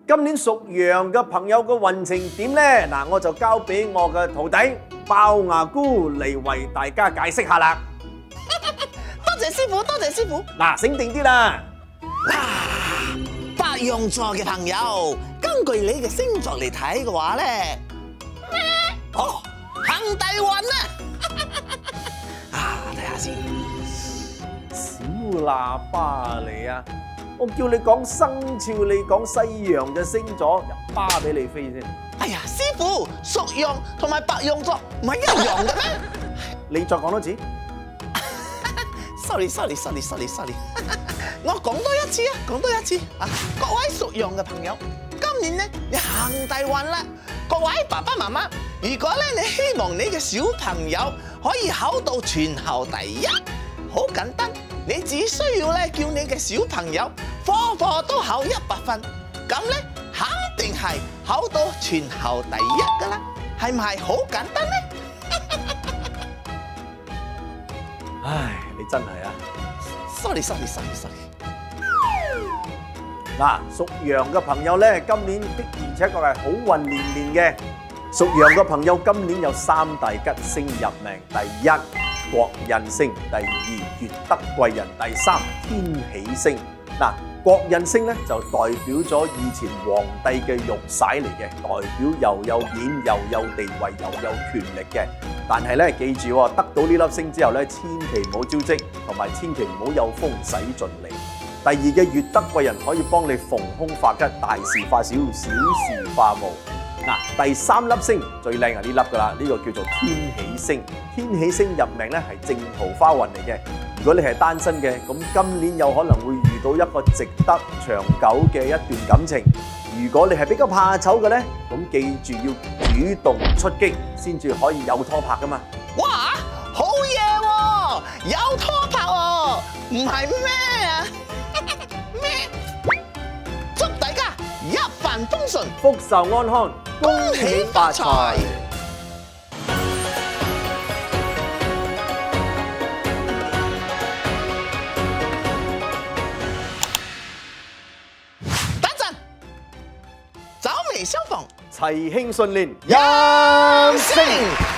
今年屬羊嘅朋友嘅運程點呢？嗱，我就交俾我嘅徒弟爆牙姑嚟為大家解釋下啦。 多謝師傅，多謝師傅。 嗱，醒定啲啦。 白羊座嘅朋友，根據你嘅星座嚟睇嘅話咧，哦，行大運啊！睇下先。 小喇叭嚟啊！我叫你講生肖，你講西洋嘅星座，入巴俾你飛先。 哎呀，師傅，屬羊同埋白羊座唔係一樣嘅咩？ 你再講多次。 sorry， 我講多一次啊，講多一次啊！各位屬羊嘅朋友，今年咧你行大運啦！各位爸爸媽媽，如果咧你希望你嘅小朋友可以考到全校第一，好簡單，你只需要咧叫你嘅小朋友科科都考100分，咁咧肯定係考到全校第一噶啦，係唔係好簡單咧？ 唉，你真係啊 ！sorry。 嗱，屬羊嘅朋友咧，今年的而且確係好運連連嘅。屬羊嘅朋友今年有3大吉星入命：第1，國印星；第2，月德貴人；第3，天喜星。嗱，國印星咧就代表咗以前皇帝嘅玉璽嚟嘅，代表又有面又有地位又有權力嘅。但係咧，記住喎，得到呢粒星之後咧，千祈唔好招積，同埋千祈唔好有風使盡嚟。第2嘅月德貴人可以幫你逢凶化吉，大事化小，小事化無。嗱，第3粒星最靚係呢粒噶啦，呢個叫做天喜星。天喜星入命咧係正桃花運嚟嘅。如果你係單身嘅，咁今年有可能會遇到一個值得長久嘅一段感情。如果你係比較怕醜嘅咧，咁記住要主動出擊，先至可以有拖拍噶嘛。 哇，好嘢喎，有拖拍喎，唔係咩啊？咩？祝大家一帆風順， 福壽安康，恭喜發財！ 等陣，走眉相逢， 齊慶順年， 揚升。